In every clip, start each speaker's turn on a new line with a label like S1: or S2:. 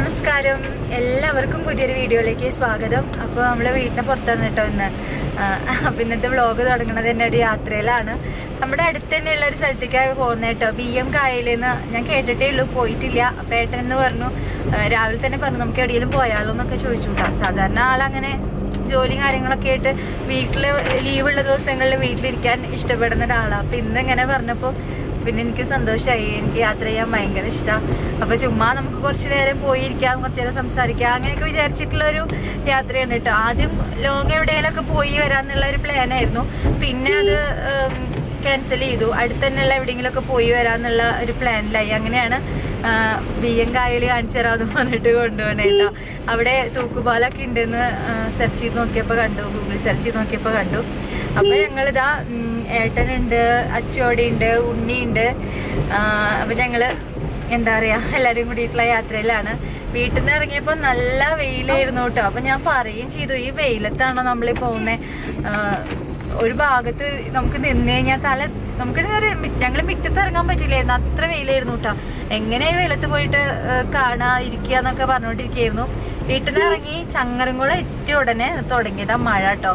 S1: നമസ്കാരം, എല്ലാവർക്കും പുതിയൊരു വീഡിയോയിലേക്ക് സ്വാഗതം. അപ്പോൾ നമ്മൾ വീട്ടിനെ പുറത്താണ് കേട്ടോ ഇന്ന്. അപ്പം ഇന്നത്തെ വ്ളോഗ് തുടങ്ങുന്നത് തന്നെ ഒരു യാത്രയിലാണ്. നമ്മുടെ അടുത്ത് തന്നെയുള്ള ഒരു സ്ഥലത്തേക്കാണ് പോകുന്നത് കേട്ടോ. BM കായലിന്ന് ഞാൻ കേട്ടിട്ടേ ഉള്ളൂ, പോയിട്ടില്ല. അപ്പം ഏട്ടൻ എന്ന് പറഞ്ഞു, രാവിലെ തന്നെ പറഞ്ഞു നമുക്ക് എവിടെയെങ്കിലും പോയാലോ എന്നൊക്കെ ചോദിച്ചു കേട്ടോ. സാധാരണ ആളങ്ങനെ ജോലിയും കാര്യങ്ങളൊക്കെ ആയിട്ട് വീട്ടിൽ ലീവുള്ള ദിവസങ്ങളിൽ വീട്ടിലിരിക്കാൻ ഇഷ്ടപ്പെടുന്ന ഒരാളാണ്. അപ്പം ഇന്ന് ഇങ്ങനെ പറഞ്ഞപ്പോൾ പിന്നെ എനിക്ക് സന്തോഷമായി. എനിക്ക് യാത്ര ചെയ്യാൻ ഭയങ്കര ഇഷ്ടമാണ്. അപ്പോൾ ചുമ്മാ നമുക്ക് കുറച്ച് നേരം പോയിരിക്കാം, കുറച്ച് നേരം സംസാരിക്കാം, അങ്ങനെയൊക്കെ വിചാരിച്ചിട്ടുള്ളൊരു യാത്രയാണ് കേട്ടോ. ആദ്യം ലോങ് എവിടെയെങ്കിലുമൊക്കെ പോയി വരാമെന്നുള്ള ഒരു പ്ലാനായിരുന്നു. പിന്നെ അത് ക്യാൻസൽ ചെയ്തു. അടുത്ത് തന്നെയുള്ള എവിടെയെങ്കിലുമൊക്കെ പോയി വരാമെന്നുള്ള ഒരു പ്ലാനിലായി. അങ്ങനെയാണ് BM കായൽ കാണിച്ചു തരാമെന്ന് പറഞ്ഞിട്ട് കൊണ്ടുപോകണേ കേട്ടോ. അവിടെ തൂക്കുപാലൊക്കെ ഉണ്ടെന്ന് സെർച്ച് ചെയ്ത് നോക്കിയപ്പോൾ കണ്ടു, ഗൂഗിൾ സെർച്ച് ചെയ്ത് നോക്കിയപ്പോൾ കണ്ടു. അപ്പോൾ ഞങ്ങളിതാ ഏട്ടനുണ്ട്, അച്ചുവോടിയുണ്ട്, ഉണ്ണിയുണ്ട്. അപ്പം ഞങ്ങൾ എന്താ പറയുക, എല്ലാവരും കൂടിയിട്ടുള്ള യാത്രയിലാണ്. വീട്ടിൽ നിന്ന് ഇറങ്ങിയപ്പോൾ നല്ല വെയിലായിരുന്നു കേട്ടോ. അപ്പം ഞാൻ പറയുകയും ചെയ്തു, ഈ വെയിലത്താണോ നമ്മൾ പോകുന്നത്? ഒരു ഭാഗത്ത് നമുക്ക് നിന്ന് കഴിഞ്ഞാൽ നമുക്ക് ഞങ്ങൾ മുറ്റത്ത് ഇറങ്ങാൻ പറ്റില്ലായിരുന്നു, അത്ര വെയിലായിരുന്നു കേട്ടോ. എങ്ങനെ വെയിലത്ത് പോയിട്ട് ഇരിക്കുക എന്നൊക്കെ പറഞ്ഞുകൊണ്ടിരിക്കുകയായിരുന്നു. വീട്ടിൽ നിന്ന് ഇറങ്ങി ചങ്ങരംകുളം എത്തിയ ഉടനെ തുടങ്ങിയതാ മഴ കേട്ടോ.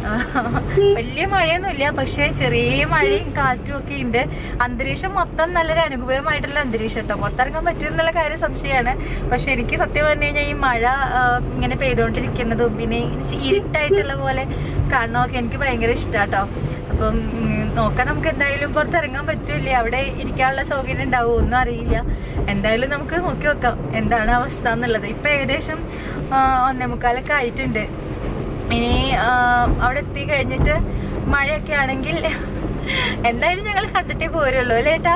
S1: വലിയ മഴയൊന്നുമില്ല, പക്ഷെ ചെറിയ മഴയും കാറ്റും ഒക്കെ ഉണ്ട്. അന്തരീക്ഷം മൊത്തം നല്ലൊരു അനുകൂലമായിട്ടുള്ള അന്തരീക്ഷം കേട്ടോ. പുറത്തിറങ്ങാൻ പറ്റുമെന്നുള്ള കാര്യം സംശയമാണ്. പക്ഷെ എനിക്ക് സത്യം പറഞ്ഞു കഴിഞ്ഞാൽ ഈ മഴ ഇങ്ങനെ പെയ്തുകൊണ്ടിരിക്കുന്നതും പിന്നെ ഇരുട്ടായിട്ടുള്ള പോലെ കാണുന്നതൊക്കെ എനിക്ക് ഭയങ്കര ഇഷ്ടമാണ് കേട്ടോ. അപ്പം നോക്കാം, നമുക്ക് എന്തായാലും പുറത്തിറങ്ങാൻ പറ്റൂല, അവിടെ ഇരിക്കാനുള്ള സൗകര്യം ഉണ്ടാവും, ഒന്നും അറിയില്ല. എന്തായാലും നമുക്ക് നോക്കി വെക്കാം എന്താണ് അവസ്ഥ എന്നുള്ളത്. ഇപ്പം ഏകദേശം 1:45 ആയിട്ടുണ്ട്. ഇനി അവിടെ എത്തി കഴിഞ്ഞിട്ട് മഴയൊക്കെ ആണെങ്കിൽ എന്തായാലും ഞങ്ങൾ കണ്ടിട്ടേ പോരുള്ളൂ അല്ലേ ഏട്ടാ?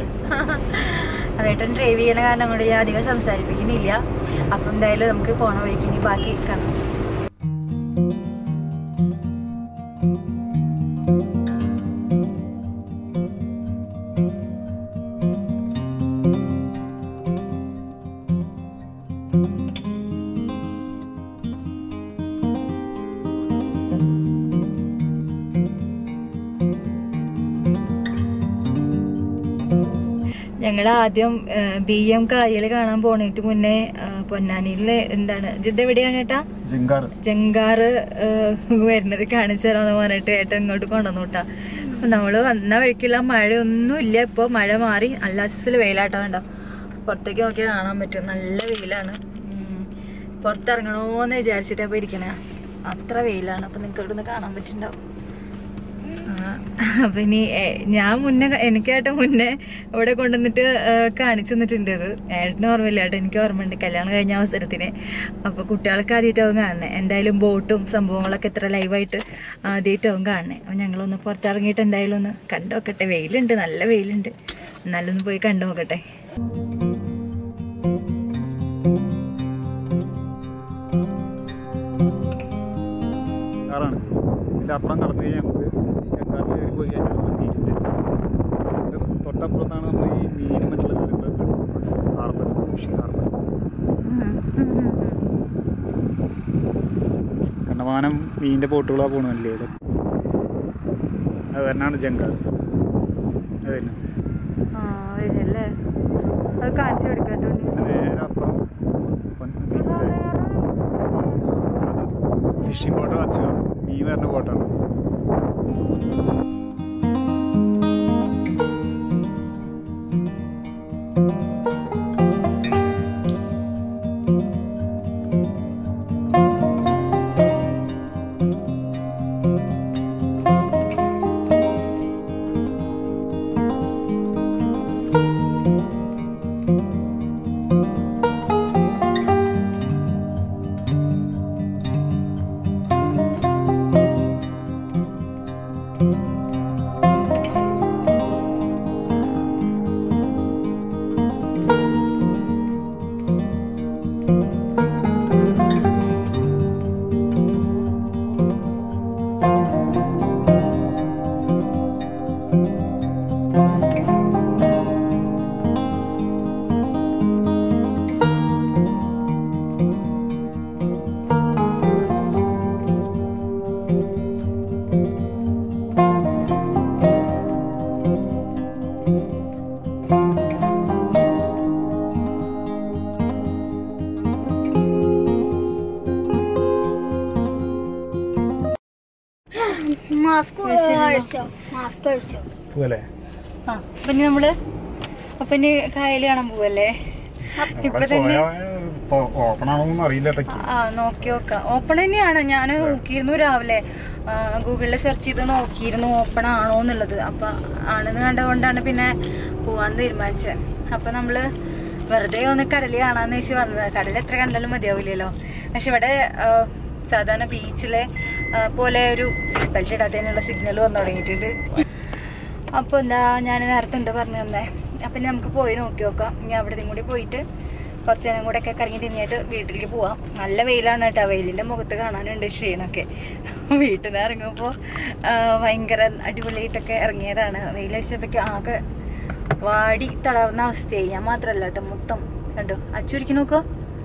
S1: അതേട്ടൻ ഡ്രൈവ് ചെയ്യണ കാരണം കൊണ്ട് ഞാൻ അധികം സംസാരിപ്പിക്കുന്നില്ല. അപ്പം എന്തായാലും നമുക്ക് പോണ വഴിക്ക് ഇനി ബാക്കി കാണാം. ഞങ്ങൾ ആദ്യം BM കായൽ കാണാൻ പോണേറ്റ് മുന്നേ പൊന്നാനിയിലെ എന്താണ് എവിടെയാണ് ഏട്ടാ? ജങ്കാറ് വരുന്നത് കാണിച്ചു തരാന്ന് പറഞ്ഞിട്ട് ഏട്ടൻ ഇങ്ങോട്ട് കൊണ്ടുവന്നു കേട്ടാ. അപ്പൊ നമ്മള് വന്ന വഴിക്കുള്ള മഴയൊന്നും ഇല്ല. ഇപ്പൊ മഴ മാറി നല്ല അസല് വെയിലാട്ടോ. കണ്ടോ, പുറത്തേക്ക് നോക്കിയാൽ കാണാൻ പറ്റും, നല്ല വെയിലാണ്. പുറത്തിറങ്ങണോന്ന് വിചാരിച്ചിട്ടാ ഇപ്പൊ ഇരിക്കണേ, അത്ര വെയിലാണ്. അപ്പൊ നിങ്ങൾക്ക് ഇവിടെ നിന്ന് കാണാൻ പറ്റുന്നുണ്ടാവും. അപ്പൊ ഇനി എനിക്കേട്ടൻ മുന്നേ ഇവിടെ കൊണ്ടുവന്നിട്ട് കാണിച്ചു തന്നിട്ടുണ്ട്. ഇത് ഏട്ടന് ഓർമ്മയില്ല കേട്ടോ, എനിക്ക് ഓർമ്മയുണ്ട് കല്യാണം കഴിഞ്ഞ അവസരത്തിന്. അപ്പൊ കുട്ടികൾക്ക് ആദ്യമായിട്ടാവും കാണണേ. എന്തായാലും ബോട്ടും സംഭവങ്ങളൊക്കെ എത്ര ലൈവായിട്ട് ആദ്യമായിട്ടാവും കാണണേ. അപ്പൊ ഞങ്ങളൊന്ന് പുറത്തിറങ്ങിയിട്ട് എന്തായാലും ഒന്ന് കണ്ടു നോക്കട്ടെ. വെയിലുണ്ട്, നല്ല വെയിലുണ്ട്, എന്നാലും ഒന്ന് പോയി കണ്ടു നോക്കട്ടെ.
S2: അപ്പുറം നടന്നു കഴിഞ്ഞാൽ നമുക്ക് ചെങ്കാറിൽ പോയി കഴിഞ്ഞാൽ തൊട്ടപ്പുറത്താണ് നമ്മൾ ഈ മീനും മറ്റുള്ള കാര്യങ്ങളൊക്കെ ഹാർബർ, ഫിഷിംഗ് ഹാർബർ. കണ്ടമാനം മീനിൻ്റെ ബോട്ടുകളാണ് പോകണമല്ലേ ഇത്. അത് തന്നെയാണ് ജങ്കാർ. അത് തന്നെ നേരെ അപ്പുറം ഫിഷിംഗ് ബോട്ട് വച്ചു മീൻ വരുന്ന ബോട്ടാണ്. പോവല്ലേ?
S1: അപ്പൊ ഇനി നമ്മള് ഇനി കായല് കാണാൻ പോവല്ലേ? ഇപ്പൊ തന്നെ
S2: ഓപ്പൺ ആണോന്നും അറിയില്ല.
S1: നോക്കി നോക്കാം. ഓപ്പൺ തന്നെയാണ്. ഞാൻ നോക്കിയിരുന്നു രാവിലെ, ഗൂഗിളിൽ സെർച്ച് ചെയ്ത് നോക്കിയിരുന്നു ഓപ്പൺ ആണോ എന്നുള്ളത്. അപ്പൊ ആണെന്ന് കണ്ടുകൊണ്ടാണ് പിന്നെ പോവാൻ തീരുമാനിച്ചത്. അപ്പൊ നമ്മള് വെറുതെ ഒന്ന് കടല് കാണാന്ന് വെച്ച് വന്നത്. കടൽ എത്ര കണ്ടാലും മതിയാവില്ലല്ലോ. പക്ഷെ ഇവിടെ സാധാരണ ബീച്ചിലെ പോലെ ഒരു സീറ്റ് ബെൽറ്റ് ഇടാത്തതിനുള്ള സിഗ്നൽ വന്നു തുടങ്ങിയിട്ടുണ്ട്. അപ്പൊ എന്താ ഞാൻ നേരത്തെ എന്താ പറഞ്ഞു തന്നെ. അപ്പൊ നമുക്ക് പോയി നോക്കി നോക്കാം. ഇനി അവിടെ കൂടി പോയിട്ട് കുറച്ച് നേരം കൂടെ ഒക്കെ കറങ്ങി തിന്നിട്ട് വീട്ടിലേക്ക് പോവാം. നല്ല വെയിലാണ് കേട്ടോ. വെയിലിന്റെ മുഖത്ത് കാണാനുണ്ട് ക്ഷീണമൊക്കെ. വീട്ടിൽ നിന്ന് ഇറങ്ങുമ്പോൾ ഭയങ്കര അടിപൊളിയായിട്ടൊക്കെ ഇറങ്ങിയതാണ്. വെയിലടിച്ചപ്പോഴേക്കും ആകെ വാടി തളർന്ന അവസ്ഥയായി. ഞാൻ മാത്രല്ല കേട്ടോ, മൊത്തം കണ്ടു. അച്ചു ഇരിക്കും നോക്കോ.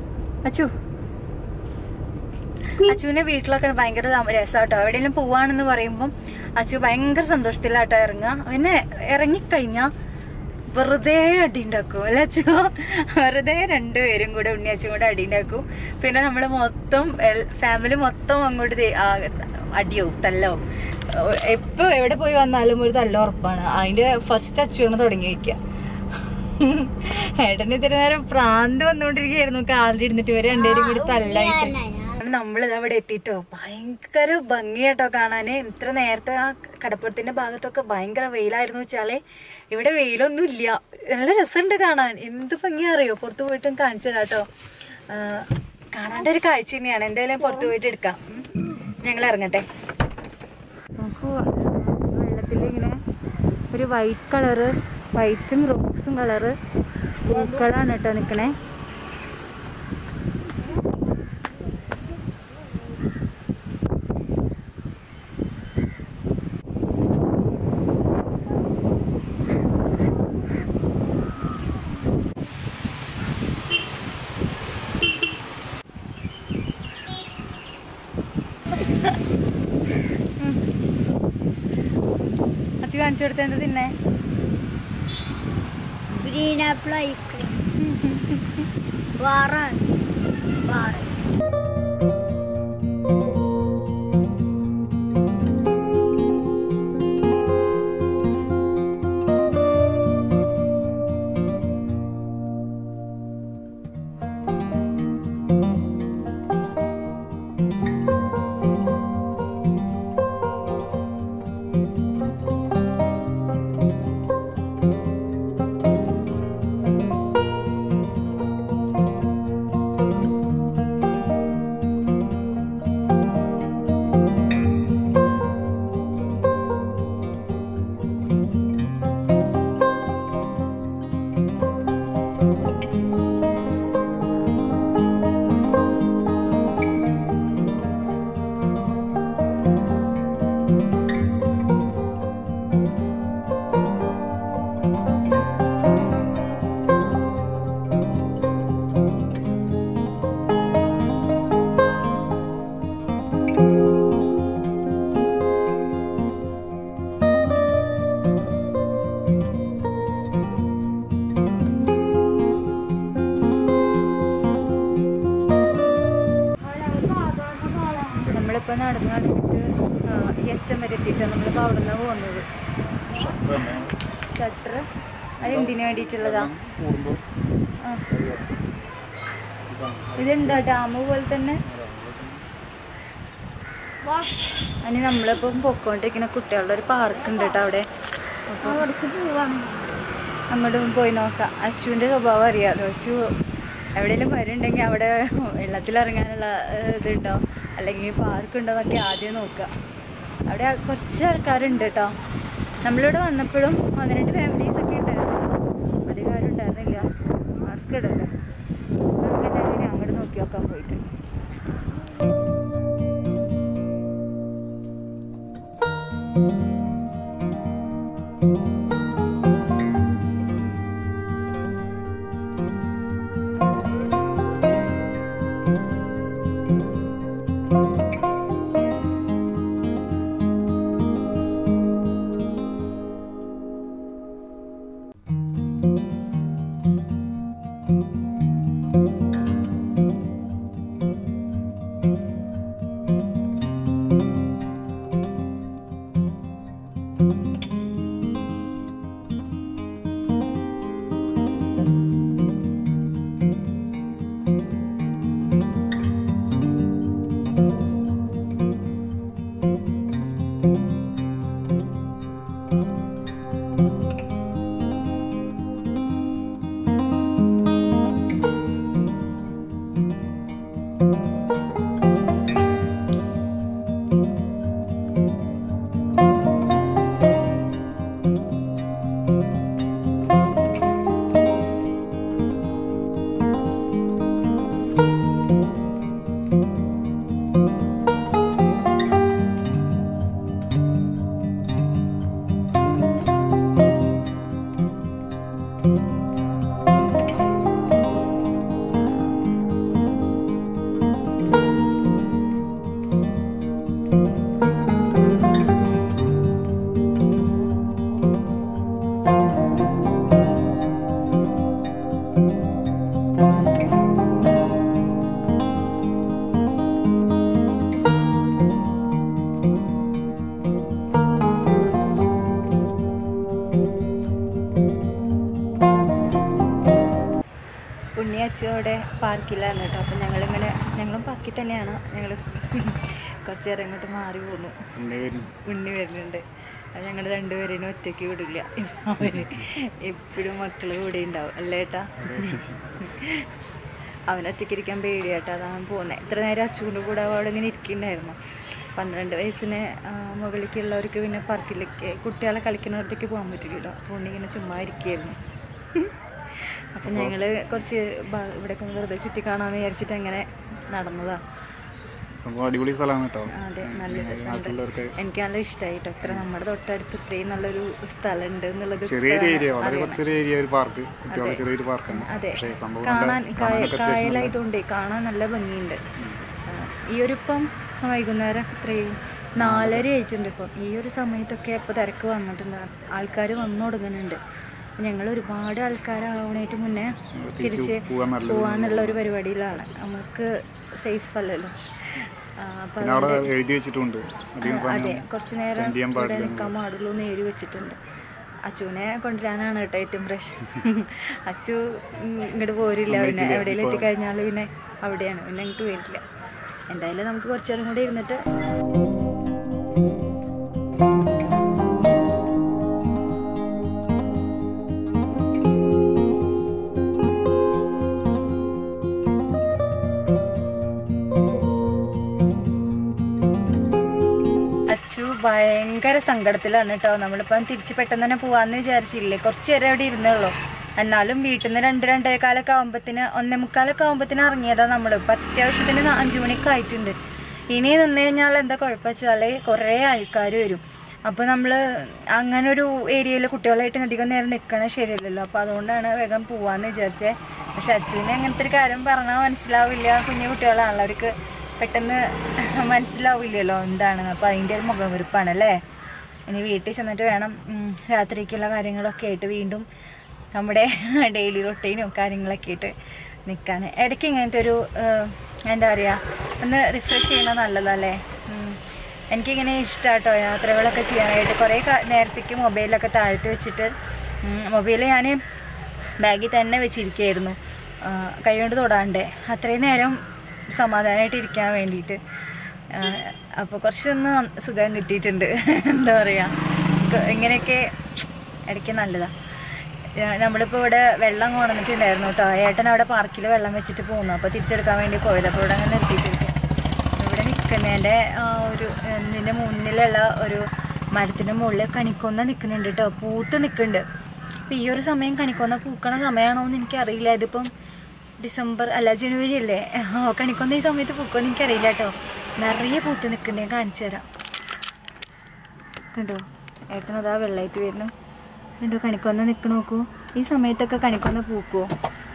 S1: അച്ചുവിന്റെ വീട്ടിലൊക്കെ ഭയങ്കര രസമാട്ടോ. എവിടെയെങ്കിലും പോവാണെന്ന് പറയുമ്പം അച്ചു ഭയങ്കര സന്തോഷത്തിലാട്ടോ ഇറങ്ങുക. പിന്നെ ഇറങ്ങിക്കഴിഞ്ഞാ വെറുതെ അടി ഉണ്ടാക്കും അല്ലെ അച്ചു? വെറുതെ രണ്ടുപേരും കൂടെ ഉണ്ണിയച്ചും കൂടെ അടി ഉണ്ടാക്കും. പിന്നെ നമ്മള് മൊത്തം ഫാമിലി മൊത്തം അങ്ങോട്ട് അടിയാവും, തല്ലാവും. എപ്പോ എവിടെ പോയി വന്നാലും ഒരു തല്ല ഉറപ്പാണ്. അതിന്റെ ഫസ്റ്റ് അച്ചുവാണ് തുടങ്ങി വെക്കുക. ഏട്ടന് ഇത്തിരി നേരം പ്രാന്ത് വന്നുകൊണ്ടിരിക്കുകയായിരുന്നു. കാലിലിരുന്നിട്ട് ഇവര് രണ്ടുപേരും കൂടി തല്ലായിട്ട്. നമ്മളിത് അവിടെ എത്തിട്ടോ. ഭയങ്കര ഭംഗിയാട്ടോ കാണാന്. ഇത്ര നേരത്തെ ആ കടപ്പുറത്തിന്റെ ഭാഗത്തൊക്കെ ഭയങ്കര വെയിലായിരുന്നു വെച്ചാല് ഇവിടെ വെയിലൊന്നും ഇല്ല. നല്ല രസമുണ്ട് കാണാൻ. എന്ത് ഭംഗിയാ അറിയോ. പുറത്തു പോയിട്ടും കാണിച്ചു തരാട്ടോ. കാണാണ്ട ഒരു കാഴ്ച തന്നെയാണ്. എന്തായാലും പുറത്തു പോയിട്ട് എടുക്കാം. ഞങ്ങൾ ഇറങ്ങട്ടെ. നമുക്ക് വെള്ളത്തിൽ ഇങ്ങനെ ഒരു വൈറ്റ് കളറ്, വൈറ്റും റോസും കളറ് പൂക്കളാണ് കേട്ടോ നിക്കണേ. അച്ചു കാണിച്ചു കൊടുത്ത എന്താ തിന്നെ?
S3: Green apple ice cream.
S1: നമ്മളിപ്പോൾ നടന്ന് നടന്നിട്ട് ഈ അറ്റം വരെ എത്തിയിട്ടാണ് നമ്മളിപ്പോൾ അവിടെ നിന്നാണ് പോകുന്നത്. ഷട്ടർ അത് എന്തിനു വേണ്ടിയിട്ടുള്ളതാ? ഇതെന്താ ഡാം പോലെ തന്നെ? അതിന് നമ്മളിപ്പം പൊക്കോണ്ടിരിക്കുന്ന കുട്ടികളുടെ ഒരു പാർക്ക് ഉണ്ട് കേട്ടോ അവിടെ. അപ്പോൾ അങ്ങോട്ട് പോയി നോക്കാം. അച്ചുവിൻ്റെ സ്വഭാവം അറിയാമല്ലോ. അച്ചു എവിടെയെങ്കിലും വരുന്നുണ്ടെങ്കിൽ അവിടെ വെള്ളത്തിലിറങ്ങാനുള്ള ഇതുണ്ടോ അല്ലെങ്കിൽ പാർക്ക് ഉണ്ടോ എന്നൊക്കെ ആദ്യം നോക്കുക. അവിടെ കുറച്ച് ആൾക്കാരുണ്ട് കേട്ടോ. നമ്മളിവിടെ വന്നപ്പോഴും 12 ഫാമിലീസൊക്കെ ഉണ്ടായിരുന്നു. അധികം ആരും ഉണ്ടായിരുന്നില്ല. മാസ്ക് ഇടല്ലോ. നമുക്ക് അങ്ങോട്ട് നോക്കി നോക്കാൻ പോയിട്ട്. ഉണ്ണിയച്ചോടെ പാർക്കിലാണ് കേട്ടോ. അപ്പം ഞങ്ങളും പാർക്കിൽ തന്നെയാണ്. ഞങ്ങൾ കുറച്ച് നേരം ഇങ്ങോട്ട് മാറി പോന്നു. ഉണ്ണി വരുന്നുണ്ട്. അത് ഞങ്ങൾ രണ്ടുപേരേനും ഒറ്റയ്ക്ക് വിടില്ല. അവര് എപ്പോഴും മക്കള് കൂടെ ഉണ്ടാവും അല്ലേ ഏട്ടാ? അവനൊറ്റയ്ക്ക് ഇരിക്കാൻ പേടിയാട്ടാ. അതാണ് പോകുന്നത്. ഇത്ര നേരം അച്ഛൻ്റെ കൂടെ അവിടെ ഇങ്ങനെ ഇരിക്കുന്നുണ്ടായിരുന്നു. 12 വയസ്സിന് മുകളിലേക്കുള്ളവർക്ക് പിന്നെ പാർക്കിലേക്ക് കുട്ടികളെ കളിക്കുന്നിടത്തേക്ക് പോകാൻ പറ്റില്ലല്ലോ. അപ്പോൾ ഉണ്ണി ഇങ്ങനെ ചുമ്മാ ഇരിക്കുകയായിരുന്നു. അപ്പം ഞങ്ങൾ കുറച്ച് ഇവിടെയൊക്കെ വെറുതെ ചുറ്റി കാണാമെന്ന് വിചാരിച്ചിട്ട് അങ്ങനെ നടന്നതാ.
S2: അടിപൊളി സ്ഥലമാണ് കേട്ടോ.
S1: അതെ, നല്ല രസമുണ്ട്. എനിക്ക് നല്ല ഇഷ്ടമായി കേട്ടോ. ഇത്ര നമ്മുടെ തൊട്ടടുത്ത് ഇത്രയും നല്ലൊരു സ്ഥലം ഉണ്ട് എന്നുള്ളത്. അതെ, കാണാൻ കായലായതുകൊണ്ട് കാണാൻ നല്ല ഭംഗിയുണ്ട്. ഈ ഒരു ഇപ്പം വൈകുന്നേരം ഇത്രയും 4:30 ആയിട്ടുണ്ട്. ഇപ്പം ഈ ഒരു സമയത്തൊക്കെ ഇപ്പോൾ തിരക്ക് വന്നിട്ടുണ്ട്. ആൾക്കാർ വന്നു തുടങ്ങുന്നുണ്ട്. ഞങ്ങൾ ഒരുപാട് ആൾക്കാരാവണേറ്റ് മുന്നേ തിരിച്ച് പോവാന്നുള്ള ഒരു പരിപാടിയിലാണ്. നമുക്ക് സേഫ് അല്ലല്ലോ. അപ്പം അതെ, കുറച്ച് നേരം ഇവിടെ നിൽക്കാൻ പാടുള്ളൂ എന്ന് എഴുതി വെച്ചിട്ടുണ്ട്. അച്ചുവിനെ കൊണ്ടുവരാനാണ് കേട്ടോ ഏറ്റവും പ്രശ്നം. അച്ചു ഇങ്ങോട്ട് പോരില്ല. പിന്നെ എവിടെയെങ്കിലും എത്തിക്കഴിഞ്ഞാൽ പിന്നെ അവിടെയാണ്, പിന്നെ ഇങ്ങോട്ട് വരില്ല. എന്തായാലും നമുക്ക് കുറച്ച് നേരം കൂടി ഇരുന്നിട്ട് ഭയങ്കര സങ്കടത്തിലാണ് കേട്ടോ. നമ്മളിപ്പം തിരിച്ച് പെട്ടെന്ന് തന്നെ പോവാന്ന് വിചാരിച്ചില്ലേ. കുറച്ച് നേരം അവിടെ ഇരുന്നുള്ളൂ. എന്നാലും വീട്ടിൽ നിന്ന് 2-2:15 ആകുമ്പത്തിന് 1:45 ആകുമ്പത്തിന് ഇറങ്ങിയതാ നമ്മൾ. ഇപ്പം അത്യാവശ്യത്തിന് 5 മണിക്ക് ആയിട്ടുണ്ട്. ഇനി നിന്ന് കഴിഞ്ഞാൽ എന്താ കുഴപ്പം വെച്ചാൽ കുറേ ആൾക്കാർ വരും. അപ്പോൾ നമ്മൾ അങ്ങനെ ഒരു ഏരിയയിൽ കുട്ടികളായിട്ട് അധികം നേരം നിൽക്കണത് ശരിയല്ലല്ലോ. അപ്പോൾ അതുകൊണ്ടാണ് വേഗം പോവാന്ന് വിചാരിച്ചത്. പക്ഷെ അച്ഛന് അങ്ങനത്തെ ഒരു കാര്യം പറഞ്ഞാൽ മനസ്സിലാവില്ല. കുഞ്ഞു കുട്ടികളാണല്ലോ, അവർക്ക് പെട്ടെന്ന് മനസ്സിലാവില്ലല്ലോ എന്താണെന്ന്. അപ്പോൾ അതിൻ്റെ ഒരു മുഖവെറുപ്പാണല്ലേ. ഇനി വീട്ടിൽ ചെന്നിട്ട് വേണം രാത്രിക്കുള്ള കാര്യങ്ങളൊക്കെ ആയിട്ട് വീണ്ടും നമ്മുടെ ഡെയിലി റൊട്ടീനും കാര്യങ്ങളൊക്കെ ആയിട്ട് നിൽക്കാൻ. ഇടയ്ക്ക് ഇങ്ങനത്തെ ഒരു എന്താ പറയുക, ഒന്ന് റിഫ്രഷ് ചെയ്യുന്നത് നല്ലതല്ലേ. എനിക്കിങ്ങനെ ഇഷ്ടമാട്ടോ യാത്രകളൊക്കെ ചെയ്യാനായിട്ട്. കുറേ നേരത്തേക്ക് മൊബൈലൊക്കെ താഴ്ത്തി വെച്ചിട്ട് മൊബൈൽ ഞാൻ ബാഗിൽ തന്നെ വെച്ചിരിക്കുകയായിരുന്നു, കൈ കൊണ്ട് തൊടാണ്ടേ. അത്രയും നേരം സമാധാനമായിട്ട് ഇരിക്കാൻ വേണ്ടിയിട്ട്. അപ്പോൾ കുറച്ചൊന്ന് സുഖം കിട്ടിയിട്ടുണ്ട്. എന്താ പറയുക, ഇങ്ങനെയൊക്കെ ഇടയ്ക്ക് നല്ലതാണ്. നമ്മളിപ്പോൾ ഇവിടെ വെള്ളം കൊണ്ടുവന്നിട്ടുണ്ടായിരുന്നു കേട്ടോ. ഏട്ടൻ അവിടെ പാർക്കിൽ വെള്ളം വെച്ചിട്ട് പോകുന്നു. അപ്പോൾ തിരിച്ചെടുക്കാൻ വേണ്ടി പോയത്. അപ്പോൾ ഇവിടെ അങ്ങനെ നിർത്തിയിട്ടുണ്ട്. ഇവിടെ നിൽക്കുന്നതിൻ്റെ ഒരു ഇതിൻ്റെ മുന്നിലുള്ള ഒരു മരത്തിൻ്റെ മുകളിൽ കണിക്കൊന്ന നിൽക്കുന്നുണ്ട് കേട്ടോ. പൂത്ത് നിൽക്കുന്നുണ്ട്. അപ്പോൾ ഈ ഒരു സമയം കണിക്കൊന്ന പൂക്കണ സമയമാണോ എന്ന് എനിക്കറിയില്ല. ഇതിപ്പം ഡിസംബർ അല്ല ജനുവരി അല്ലേ. കണിക്കൊന്ന ഈ സമയത്ത് പൂക്കുമെന്ന് എനിക്കറിയില്ല കേട്ടോ. നിറയെ പൂത്ത് നിൽക്കണ്ടേ, കാണിച്ചു തരാം. കണ്ടോ, ഏട്ടനതാ വെള്ളമായിട്ട് വരുന്നു. കണ്ടോ കണിക്കൊന്ന നിൽക്കണ നോക്കൂ. ഈ സമയത്തൊക്കെ കണിക്കൊന്ന പൂക്കുവോ?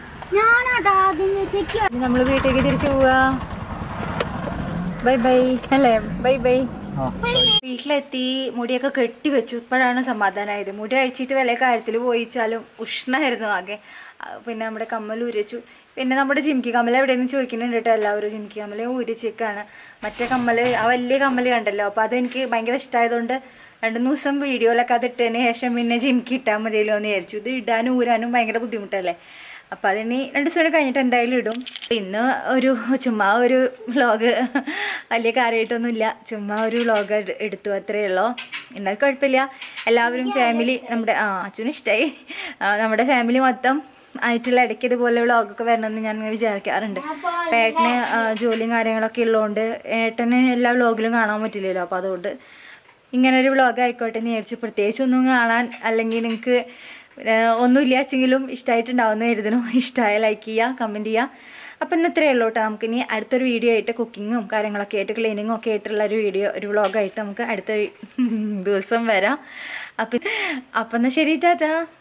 S1: നമ്മൾ വീട്ടിലേക്ക് തിരിച്ചു പോവാ. ബൈ ബൈ അല്ലേ, ബൈ ബൈ. വീട്ടിലെത്തി മുടിയൊക്കെ കെട്ടി വെച്ചു. ഇപ്പോഴാണ് സമാധാനമായത്. മുടി അഴിച്ചിട്ട് വല്ല കാര്യത്തിൽ പോയിച്ചാലും ഉഷ്ണമായിരുന്നു ആകെ. പിന്നെ നമ്മുടെ കമ്മൽ ഉരച്ചു. പിന്നെ നമ്മുടെ ജിംകി കമ്മൽ എവിടെയെന്ന് ചോദിക്കുന്നുണ്ട് കേട്ടോ എല്ലാവരും. ജിംകി കമ്മൽ ഉരച്ചേക്കാണ്. മറ്റേ കമ്മൽ, ആ വലിയ കമ്മൽ കണ്ടല്ലോ. അപ്പോൾ അതെനിക്ക് ഭയങ്കര ഇഷ്ടമായതുകൊണ്ട് 2-3 ദിവസം വീഡിയോയിലൊക്കെ അത് ഇട്ടതിന് ശേഷം പിന്നെ ജിംകി ഇട്ടാൽ മതിയല്ലോ എന്ന് വിചാരിച്ചു. ഇത് ഇടാനും ഊരാനും ഭയങ്കര ബുദ്ധിമുട്ടല്ലേ. അപ്പോൾ അതിന് 2 ദിവസം കഴിഞ്ഞിട്ട് എന്തായാലും ഇടും. ഇന്ന് ചുമ്മാ ഒരു വ്ളോഗ്, വലിയ കാര്യമായിട്ടൊന്നുമില്ല, ചുമ്മാ ഒരു വ്ളോഗ് എടുത്തു, അത്രയേ ഉള്ളൂ. എന്നാൽ കുഴപ്പമില്ല. എല്ലാവരും ഫാമിലി, നമ്മുടെ അച്ഛനും ഇഷ്ടമായി. നമ്മുടെ ഫാമിലി മൊത്തം ആയിട്ടുള്ള ഇടയ്ക്ക് ഇതുപോലെ വ്ളോഗൊക്കെ വരണമെന്ന് ഞാൻ വിചാരിക്കാറുണ്ട്. അപ്പം ഏട്ടന് ജോലിയും കാര്യങ്ങളൊക്കെ ഉള്ളതുകൊണ്ട് ഏട്ടന് എല്ലാ വ്ളോഗിലും കാണാൻ പറ്റില്ലല്ലോ. അപ്പോൾ അതുകൊണ്ട് ഇങ്ങനൊരു വ്ളോഗ് ആയിക്കോട്ടെ എന്ന് വിചാരിച്ചു. പ്രത്യേകിച്ച് ഒന്നും കാണാൻ അല്ലെങ്കിൽ നിങ്ങൾക്ക് ഒന്നുമില്ല വെച്ചെങ്കിലും ഇഷ്ടമായിട്ടുണ്ടാവുന്ന കരുതണം. ഇഷ്ടമായ ലൈക്ക് ചെയ്യുക, കമൻറ്റ് ചെയ്യുക. അപ്പം ഇന്ന് ഇത്രയേ ഉള്ളൂ കേട്ടോ. നമുക്കിനി അടുത്തൊരു വീഡിയോ ആയിട്ട് കുക്കിങ്ങും കാര്യങ്ങളൊക്കെ ആയിട്ട് ക്ലീനിങ്ങും ഒക്കെ ആയിട്ടുള്ളൊരു ഒരു വ്ളോഗായിട്ട് നമുക്ക് അടുത്ത ദിവസം വരാം. അപ്പം എന്നാൽ ശരി, ടാറ്റാ.